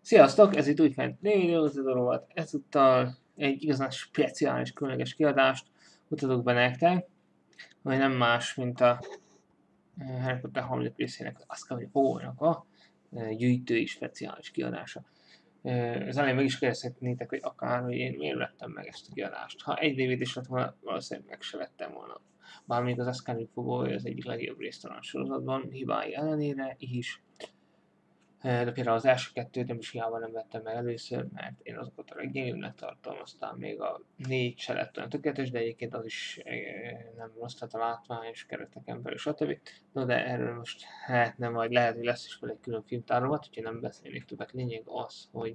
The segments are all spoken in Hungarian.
Sziasztok, ez itt újfent Rovat. Ezúttal egy igazán speciális, különleges kiadást mutatok be nektek, ami nem más, mint a Harry Potter harmadik részének, az Azkaban Fogónak a gyűjtői speciális kiadása. Az elején meg is kérdezhetnétek, hogy akár, hogy én miért vettem meg ezt a kiadást. Ha egy DVD is lett volna, valószínűleg meg se vettem volna. Bármint az Azkaban Fogó az egyik legjobb rész talán sorozatban, hibái ellenére is. De például az első kettőt nem is hiába nem vettem meg először, mert én azokat a leggyengébbnek tartom, aztán még a 4 se lett olyan tökéletes, de egyébként az is nem rossz, tehát a látványos kereteken belül, stb. No, de erről most nem, vagy lehet, hogy lesz is vele egy külön filmtárolat, úgyhogy nem beszélnék többet. Lényeg az, hogy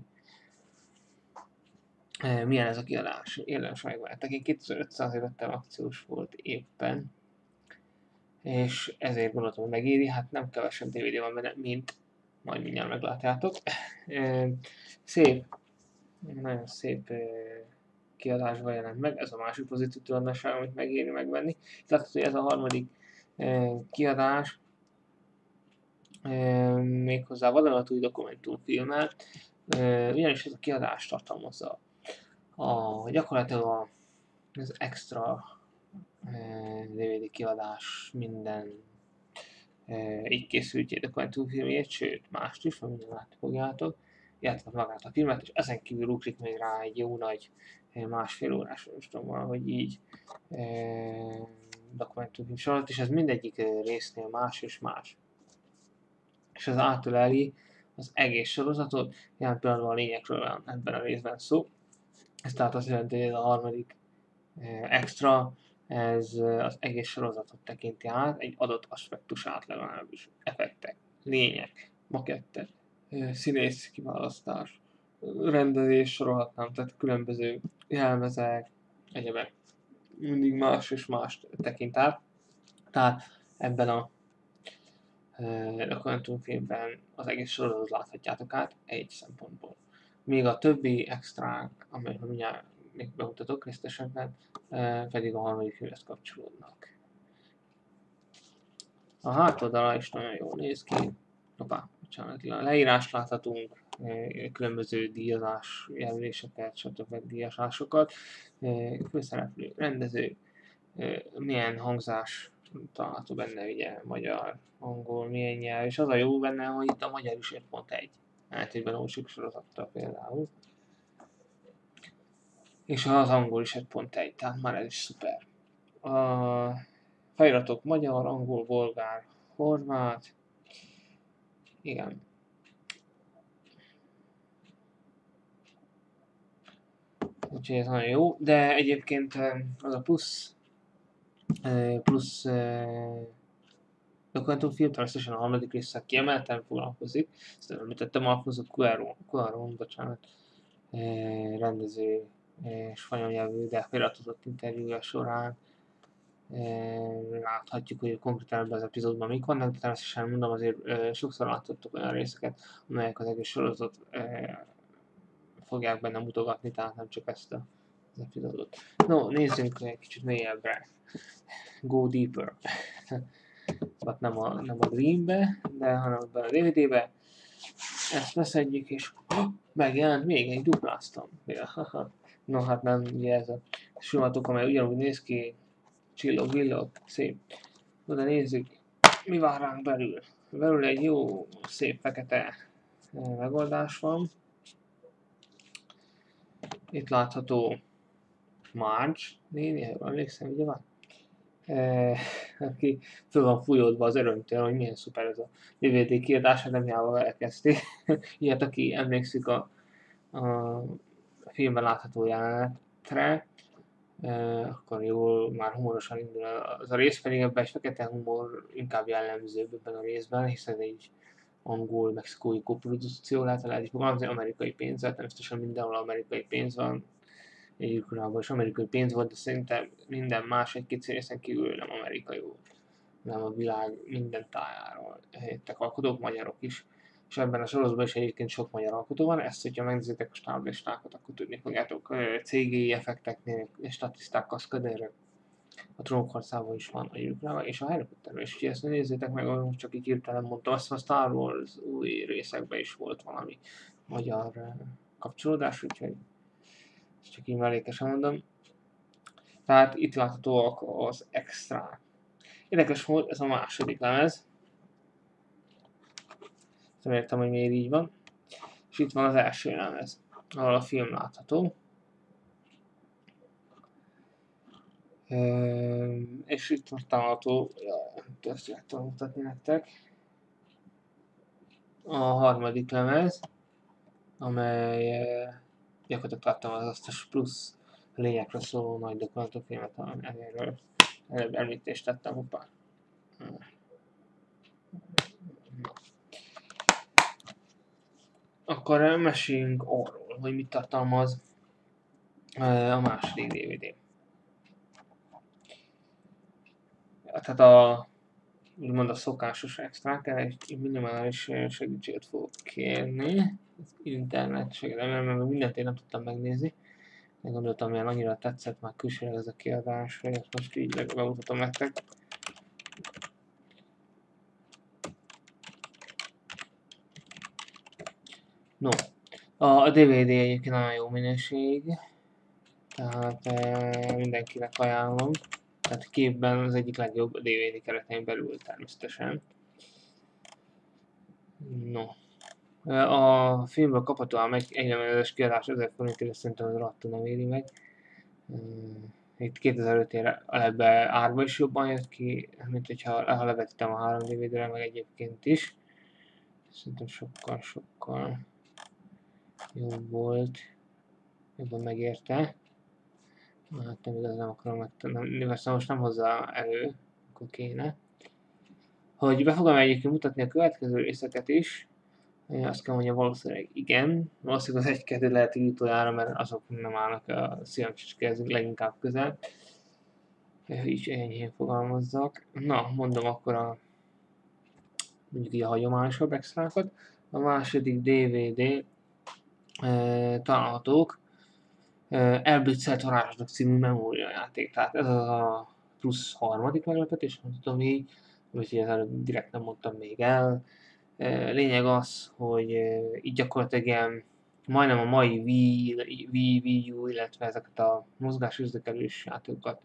milyen ez a kiadás. Érdemes megváltak. Én 2500 vettem, akciós volt éppen, és ezért gondoltam, hogy megéri, hát nem kevesebb DVD van benne, mint majd mindjárt meglátjátok. Szép, nagyon szép kiadásban jelent meg, ez a másik pozitív tulajdonság, amit megéri megvenni. Tehát, hogy ez a harmadik kiadás, méghozzá vadonatúj dokumentumfilmmel, ugyanis ez a kiadás tartalmazza gyakorlatilag az extra DVD kiadás minden így készült dokumentumfilmjét, sőt mást is, amit látni fogjátok, illetve magát a filmet, és ezen kívül ugrik még rá egy jó nagy másfél órás, nem tudom, valahogy így dokumentumfilm sorot, és ez mindegyik résznél más és más. És ez átöleli az egész sorozatot, jelen pillanatban a lényekről van ebben a részben szó. Ez tehát azt jelenti, hogy ez a harmadik extra, ez az egész sorozatot tekinti át, egy adott aspektusát legalábbis. Effektek, lények, makettek, színész kiválasztás, rendezés sorolhatnám, tehát különböző jelmezek, egyebek. Mindig más és más tekint át. Tehát ebben a dokumentumfilmben az egész sorozatot láthatjátok át egy szempontból. Még a többi extrák, amelyet mindjárt még bemutatok részletesebben, pedig a harmadik filmhez kapcsolódnak. A hátoldala is nagyon jól néz ki. Bocsánat, leírást láthatunk, különböző díjazás jelöléseket, stb. Díjazásokat, főszereplő, rendező, milyen hangzás található benne, ugye magyar, angol, milyen nyelv, és az a jó benne, hogy itt a magyar is 5.1, ellentétben Ósik sorozattal például. És az angol is 5.1, tehát már ez is szuper. A feliratok magyar, angol, bolgár, horvát, igen. Úgyhogy ez nagyon jó, de egyébként az a plusz dokumentumfilm, természetesen a harmadik résszel kiemelten foglalkozik. Ezt említettem, alaphozott Cuarón, bocsánat, rendező spanyol nyelvű, de feliratott interjúja során láthatjuk, hogy konkrétan ebben az epizódban mik vannak, de természetesen mondom, azért sokszor láthattuk olyan részeket, amelyek az egész sorozat fogják benne mutogatni, tehát nem csak ezt az epizódot. No, nézzünk egy kicsit mélyebbre. Go deeper. Nem a Dreambe, de hanem a DVD-be. Ezt beszedjük, és megjelent még egy dupláztam. No, hát nem, ugye ez a simogatok, amely ugyanúgy néz ki, csillog-villog, szép. De nézzük, mi vár ránk belül. Belül egy jó, szép fekete megoldás van. Itt látható Marge néni, jól emlékszem, ugye van? Aki föl van fújódva az örömtől, hogy milyen szuper ez a DVD kiadása, nem hiába vele kezdték. Ilyet, aki emlékszik a filmben látható jelenetre, akkor jól, már humorosan indul az a rész, pedig ebben egy fekete humor inkább jellemzőbb ebben a részben, hiszen egy angol-mexikói koprodukció lehet is fogalmazni, amerikai pénzzel, természetesen mindenhol amerikai pénz van, Egyébként is amerikai pénz volt, de szerintem minden más egy-két részen kívül nem amerikai volt, nem a világ minden tájáról jöttek alkotók, magyarok is. És ebben a sorozatban is egyébként sok magyar alkotó van, ezt, hogyha megnézitek a stáblistákat, akkor tudni fogjátok, CGI effekteknél, statiszták, kaszkaderek, a Trónokharcában is van a Gyűrűkrában, és a Harry Potterben is, úgyhogy ezt nézzétek meg, csak így hirtelen mondtam, azt a Star Wars új részekben is volt valami magyar kapcsolódás, úgyhogy ezt csak így mellékesen mondom. Tehát itt láthatóak az extrák. Érdekes volt ez a második lemez. Nem értem, hogy miért így van. És itt van az első lemez, ahol a film látható. És itt most található, ezt el tudom mutatni nektek, a harmadik lemez, amely gyakorlatilag tartalmaz azt a plusz lényekről szóló nagy dokumentumfilmet, amiről előbb említést tettem, hoppá. Akkor meséljünk arról, hogy mit tartalmaz a második DVD. Tehát úgymond a szokásos extrák, egy minimális segítséget fogok kérni. Internet segítséget, mert mindent én nem tudtam megnézni. Én gondoltam, hogy annyira tetszett már külsőleg ez a kiadás, hogy ezt most így bemutatom nektek. No, a DVD egyébként nagyon jó minőség, tehát mindenkinek ajánlom. Tehát képben az egyik legjobb DVD keretein belül természetesen. No. A filmből kaphatóan egy egyenemes kiadás 1000 forintért, szerintem az rohadtul nem éri meg. Itt 2005-ére ebbe árba is jobban jött ki, mint hogyha levetítem a 3 DVD-re, meg egyébként is. Szerintem sokkal jobb volt, jobban megérte. Hát nem igaz, nem akarom megtenni, persze most nem hozzá elő, akkor kéne. Hogy be fogom egyébként mutatni a következő részeket is, azt kell mondjam, valószínűleg igen. Valószínűleg az 1-2 lehet, hogy utoljára, mert azok nem állnak a szívemcsicskhez leginkább közel. Így enyhén fogalmazzak. Na, mondom akkor mondjuk így a hagyományosabb extrákat. A második DVD találhatók Elblitzel Varázslatok című memóriajáték. Tehát ez az a plusz harmadik meglepetés, nem tudom így, amit ezzel direkt nem mondtam még el. Lényeg az, hogy így gyakorlatilag ilyen majdnem a mai Wii U, illetve ezeket a mozgásérzékelős játékokat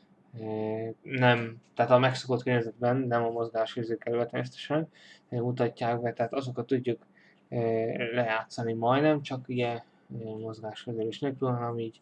nem, tehát a megszokott környezetben, nem a mozgásérzékelővel természetesen mutatják be, tehát azokat tudjuk lejátszani majdnem, csak ugye mozgásvezelés nélkül, hanem így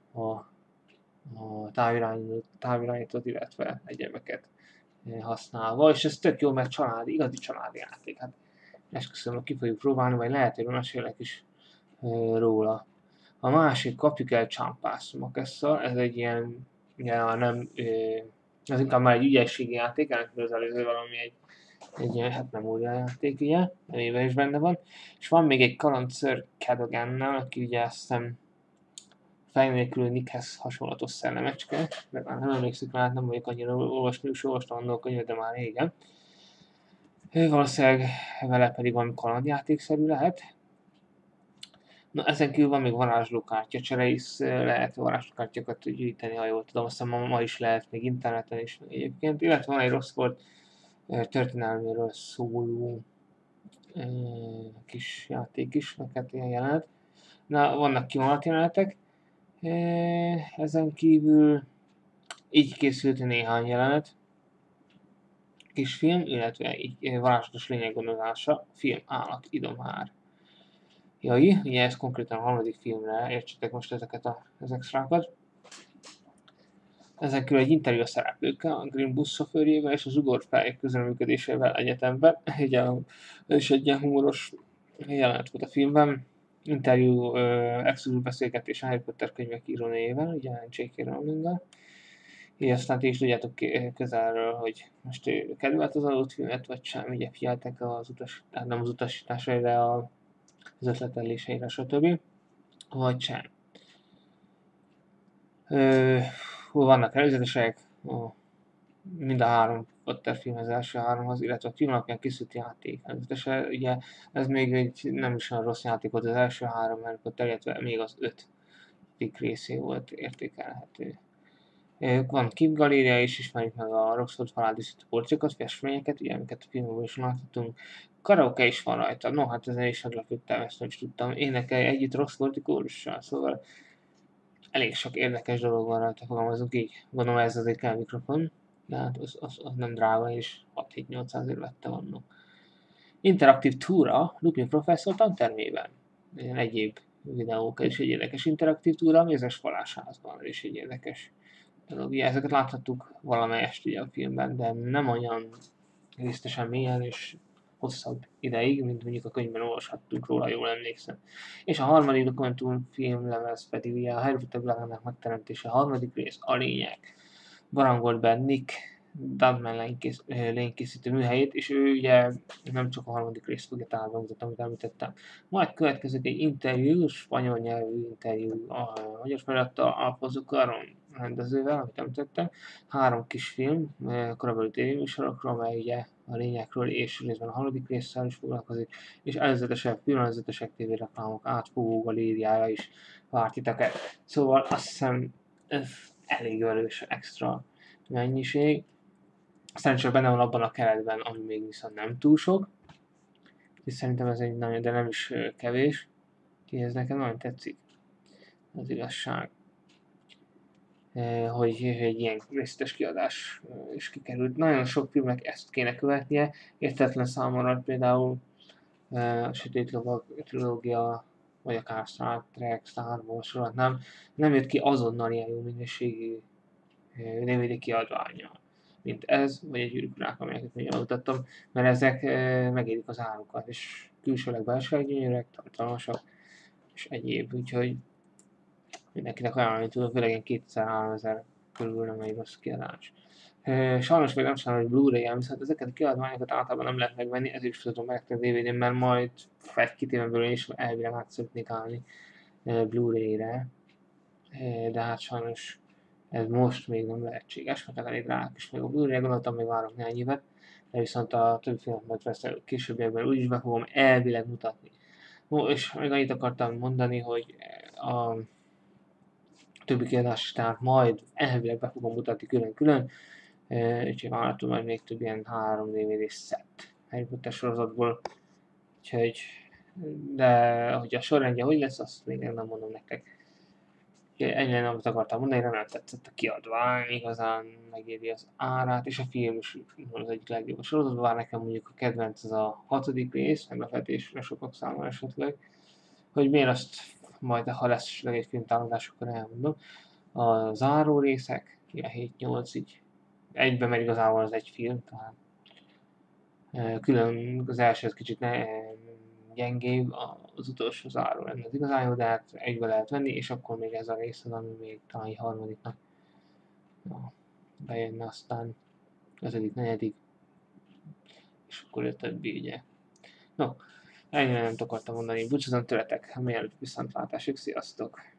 a távirányítót, illetve egyebeket használva, és ez tök jó, mert igazi családi játék. Hát esküszöm, hogy ki fogjuk próbálni, vagy lehet, hogy mesélek is róla. A másik kapjuk el Csámpász Makessa, ez egy ilyen, nem, ez inkább már egy ügyességi játék, ellentétben az előző valami egy ilyen, hát memória játék, ugye, amiben is benne van. És van még egy kaland Sir Cadogannal, aki ugye azt hiszem fej nélkül Nickhez hasonlatos szellemecske, de már nem emlékszik rá, nem vagyok annyira olvastam annól a könyvet, de már régen. Valószínűleg vele pedig valami kalandjátékszerű lehet. Na, ezen kívül van még varázslókártyacsere is, lehet varázslókártyakat gyűjteni, ha jól tudom, aztán ma is lehet még interneten is egyébként, illetve van egy Rosszford történelméről szóló kis játék is, meg hát ilyen jelenet. Na, vannak kivonat jelenetek, ezen kívül így készült néhány jelenet, kisfilm, illetve így varázslatos lényeggondolása, film Állat, Idomár. Jaj, ugye ez konkrétan a harmadik filmre, értsétek most az extrákat. Ezen kívül egy interjú a szereplőkkel, a Green Bus sofőrjével és az ugorfejek közreműködésével egyetemben. Ugye ez is egy ilyen humoros jelenet volt a filmben. Interjú, exkluzív beszélgetés a Harry Potter könyvek írónéjével, ugye J.K. Rowling-gal. Így aztán ti is tudjátok közelről, hogy most kedvelt az adott filmet, vagy sem, ugye figyeltek nem az utasításaira, az ötleteléseire, stb. Vagy sem. Vannak előzetesek, mind a 3 Potter film az első 3-hoz, illetve a film alapján készült játék. Előzetesen ugye ez még egy nem is olyan rossz játék volt, az első 3 Harry Potter, illetve még az 5. részé volt értékelhető. Van képgaléria is, ismerjük meg a Roxford falán díszítő portrékat, festményeket, ugye, amiket a filmben is láthatunk. Karaoke is van rajta, no hát ezen is meglepődtem, ezt nem is tudtam. Énekel együtt Roxfordi kórussal, szóval elég sok érdekes dolog van rajta, fogalmazunk így. Gondolom ez azért kell mikrofon, de hát az nem drága, és 6-7-800 ér vette vannak. Interaktív túra Lupin professzor tantermében. Ilyen egyéb videók is egy érdekes interaktív túra, mézes falásházban is egy érdekes dolog. Ugye ezeket láthattuk valamelyest ugye a filmben, de nem olyan részletesen mélyen és hosszabb ideig, mint mondjuk a könyvben olvashattunk róla, jól emlékszem. És a harmadik dokumentumfilm lemez pedig ugye a Harry Potter világának megteremtése, a harmadik rész, a lényeg. Barangolt be Nick Dudman lénykészítő műhelyét, és ő ugye nem csak a harmadik részt fogja talán bemutatni, amit említettem. Majd következik egy interjú, spanyol nyelvű interjú a magyar felirattal Alfonso Cuarón rendezővel, amit említettem. 3 kis film, korabeli tévéműsorokról, amely ugye a lényekről és részben a harmadik résszel is foglalkozik, és előzetesek, filmelezetesek, tévéreklámok átfogó galériája is vár titeket. Szóval azt hiszem ez elég erős extra mennyiség. Szerencsére benne van abban a keretben, ami még viszont nem túl sok. És szerintem ez egy nagyon, de nem is kevés. Úgyhogy ez nekem nagyon tetszik. Az igazság. Hogy egy ilyen részletes kiadás is kikerült. Nagyon sok filmnek ezt kéne követnie. Értetlen számomra például a Sötét Lovag trilógia, vagy akár Star Trek, Star Wars sorozat nem jött ki azonnal ilyen jó minőségű DVD kiadványa, mint ez, vagy egy Gyűrűk Urák, amelyeket még elmutattam, mert ezek megérik az árukat, és külsőleg belsőleg gyönyörűek, tartalmasak, és egyéb, úgyhogy mindenkinek ajánlani tudom, főleg ilyen 2000-3000 körül nem egy rossz kiadás. Sajnos még nem sajnos, hogy Blu-ray-en, viszont ezeket a kiadványokat általában nem lehet megvenni, ezért is tudom megtenni DVD-n, mert majd egy-két éven belül is elvileg át szeretnék állni Blu-ray-re, de hát sajnos ez most még nem lehetséges, mert elég drága is még a Blu-ray, gondoltam, még várok néhány évet, de viszont a többi filmet vesz későbbiekben úgyis be fogom elvileg mutatni. No, és még annyit akartam mondani, hogy a többi kiadást tehát majd elvileg be fogom mutatni külön-külön, úgyhogy várhatóan majd még több ilyen 3 DVD szett Harry Potter sorozatból, úgyhogy de hogy a sorrendje hogy lesz, azt még nem mondom nektek. Ennyi lenne, amit akartam mondani, remélem tetszett a kiadvány, igazán megéri az árát, és a film is az egyik legjobb a sorozatban, bár nekem mondjuk a kedvenc az a 6. rész, meglepetésre sokak számára esetleg, hogy miért azt majd, ha lesz esetleg egy filmtámadás, akkor elmondom. A záró részek, ilyen 7-8 így egyben, mert igazából az egy film, tehát külön az első az kicsit gyengébb, az utolsó záró lenne az igazán jó, de hát egybe lehet venni, és akkor még ez a rész az, ami még talán egy harmadiknak bejönne, aztán ötödik, negyedik, és akkor a többi, ugye. No, ennyire nem akartam mondani, búcsúzom tőletek, mielőtt viszontlátásig, sziasztok!